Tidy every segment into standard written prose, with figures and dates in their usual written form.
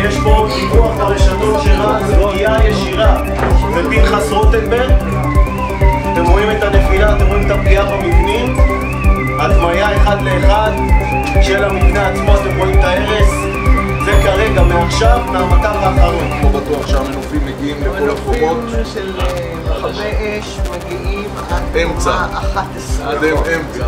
יש פה דיווח ברשתות שרץ פגיעה ישירה בפנחס רוטנברג. אתם רואים את הנפילה, אתם רואים את הפגיעה במבנים, הדמיה אחד לאחד של המבנה עצמו, אתם רואים את ההרס. זה כרגע, מעכשיו, מהמטר האחרון. לא בטוח שהמנופים מגיעים לכל החומות. המנופים של מכבי אש מגיעים עד אמצע. 11. עד אמצע.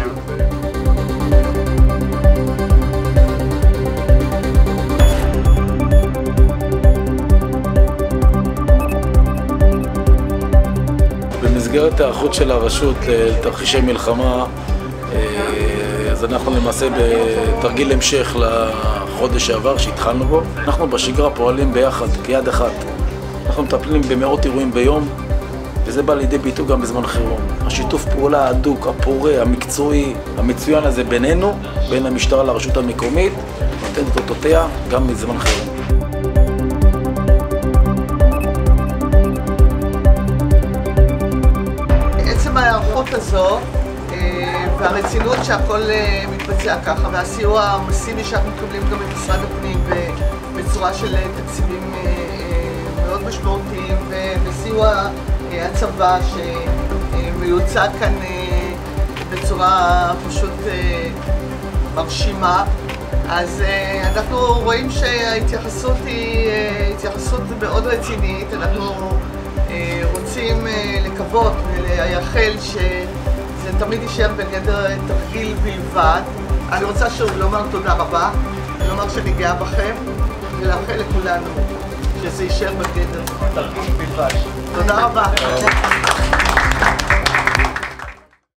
במסגרת ההיערכות של הרשות לתרחישי מלחמה, אז אנחנו למעשה בתרגיל המשך לחודש שעבר שהתחלנו בו. אנחנו בשגרה פועלים ביחד, כיד אחת. אנחנו מטפלים במאות אירועים ביום, וזה בא לידי ביטוי גם בזמן חירום. השיתוף פעולה ההדוק, הפורה, המקצועי, המצוין הזה בינינו, בין המשטרה לרשות המקומית, נותן את אותותיה גם בזמן חירום. ההיערכות הזו והרצינות שהכל מתבצע ככה, והסיוע המסיבי שאנחנו מקבלים גם ממשרד הפנים בצורה של תקציבים מאוד משמעותיים, וסיוע הצבא שמיוצג כאן בצורה פשוט מרשימה. אז אנחנו רואים שההתייחסות היא התייחסות מאוד רצינית. אנחנו רוצים לקוות ולייחל שזה תמיד יישאר בגדר תרגיל בלבד. אני רוצה שוב לומר תודה רבה, לומר שאני גאה בכם, ולאחל לכולנו שזה יישאר בגדר תרגיל בלבד. תודה רבה.